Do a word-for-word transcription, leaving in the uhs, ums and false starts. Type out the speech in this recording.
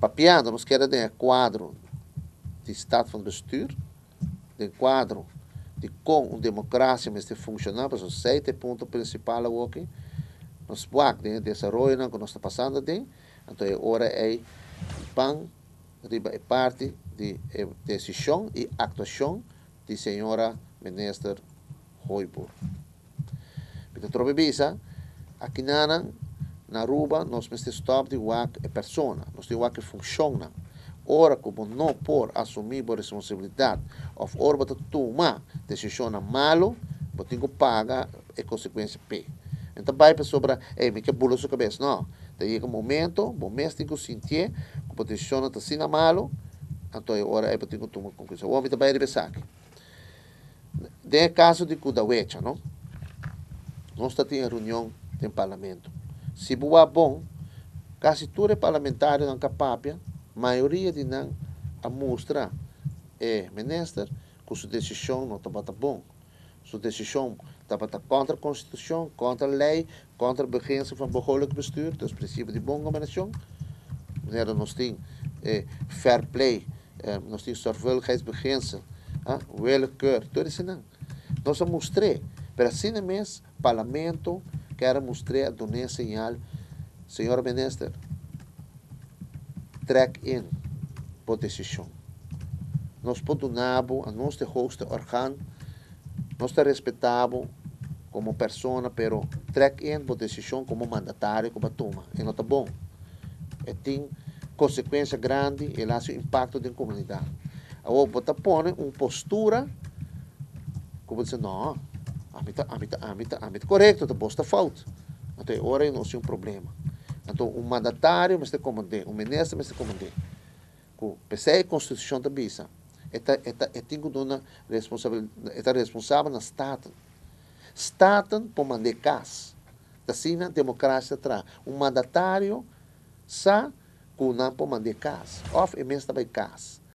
papiando, nós queremos ter quadro de Estado van bestuur, de quadro de como uma democracia mas de funcionar, para os sete pontos principais aqui, nós vamos de desenvolvimento que nós está passando de, então agora é pan é parte de decisão e actuação de senhora ministra Hoiburg. Então, trobe bisa, aqui na na Aruba, nós temos que stop de wak a persona, nós temos que funciona. Ora, como não por assumir a responsabilidade, ou ora, para tomar decisão malo, você tem que pagar a consequência P. Então, vai para sobre, ei, me que bula sua cabeça, não. Daí, um momento, o momento tem que sentir que a decisão está sendo malo, então, ora, é para ter que tomar conclusão. O homem também deve saber. De caso de Kudawecha, não? Nós estamos em reunião no parlamento. Se boa bom, quase todo parlamentário na capapia, maioria de não a mostra é ministro que sua decisão não está bom. Sua decisão está contra a Constituição, contra a lei, contra a beginsel van behoorlijk bestuur, dus princípio de boa governação. Nós temos eh, fair play, eh, nós temos zorgvuldigheidsbeginsel, ah, willekeur, tudo isso não. Nós mostramos, mas assim mesmo, o parlamento quer mostrar a donar sinal, senhor ministro, track in por decisão. Nós podemos a nosso hoste órgão, nós te respeitamos como pessoa, pero track in por decisão como mandatário, como toma, e não está bom. E tem consequência grande e lá o impacto da comunidade. Agora, você põe uma postura, como dizer, não, a mim a mim a mim a mim correto, está posta falta. Então, agora não é um problema. Então, um mandatário, mas tem comandante, um ministro, mas tem comandante. Com P C e Constituição da Bisa, é tem que dar responsabilidade, é responsável na Estado. Estado por mandar casa. Assim, a democracia traz um mandatário, sa, com não por mandar casa. Of, é mesmo também casa.